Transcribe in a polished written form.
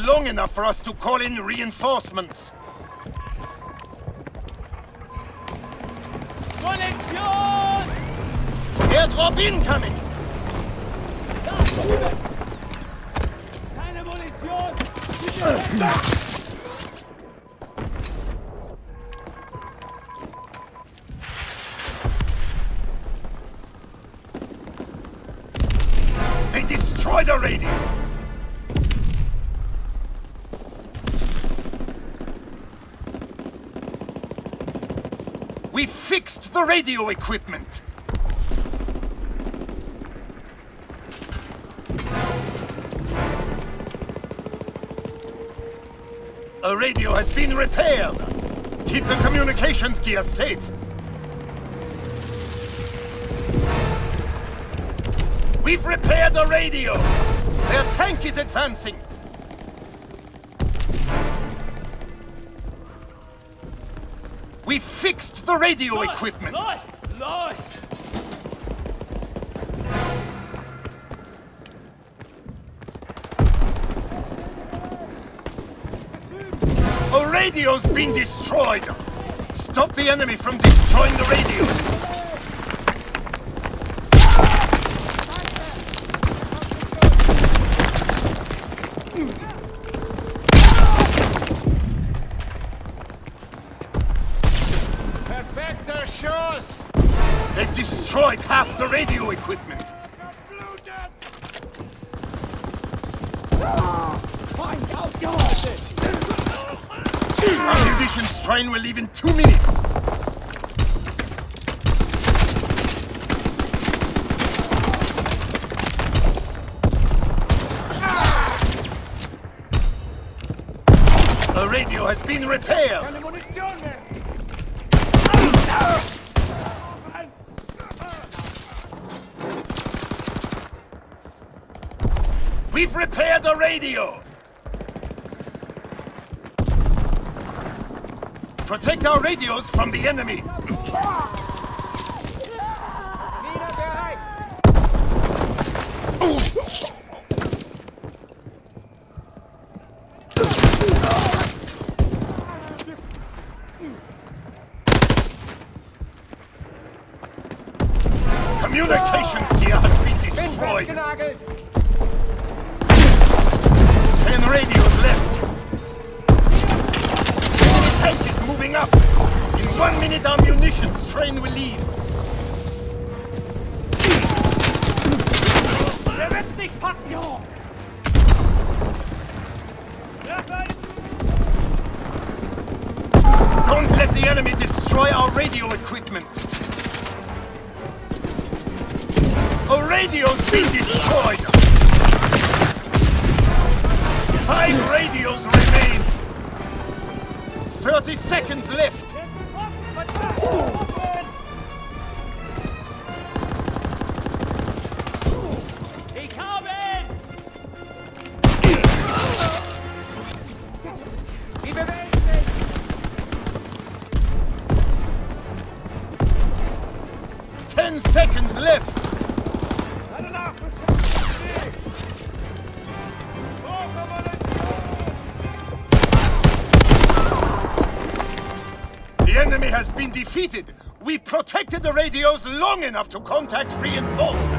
long enough for us to call in reinforcements. Munition! Airdrop incoming! Keine Munition! They destroyed the radio! We fixed the radio equipment! A radio has been repaired! Keep the communications gear safe! We've repaired the radio! Their tank is advancing! We fixed the radio equipment! Los! Los! A radio's been destroyed! Stop the enemy from destroying the radio! Perfekter Schuss! They've destroyed half the radio equipment! Feind aufgehalten! Our munitions train will leave in 2 minutes! A radio has been repaired! Keine Munition mehr! We've repaired the radio! Protect our radios from the enemy! Wieder bereit! Communications gear has been destroyed! Festgenagelt! 10 radios left! Enemy tank is moving up! In 1 minute our munitions train will leave! Der wird's nicht packen, Junge! Don't let the enemy destroy our radio equipment! A radio's been destroyed! 5 radios remain! 30 seconds left! Ich habe ihn! Die bewegen sich! 10 seconds left! The enemy has been defeated! We protected the radios long enough to contact reinforcements!